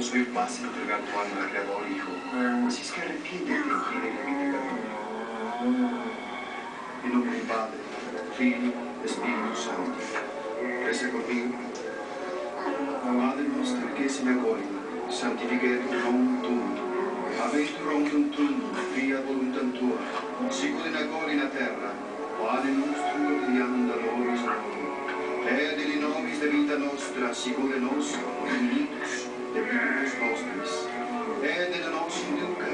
свою пасть entregar tu alma al Creador, hijo. Así es que arrepiéntete y pide perdón. En nombre del Padre, Figlio e Spirito Santo. Resta conmigo. Padre nostro che sei in gloria, santificetur nomen tuum. Aventur omnium tuum, fiat voluntas tua, sicur in agora in terra, pane nostrum quotidianum da nobis hodie. Et in nobis de vita nostra, sicur nos, diminutus, de vivibus nostris. Et de nos induca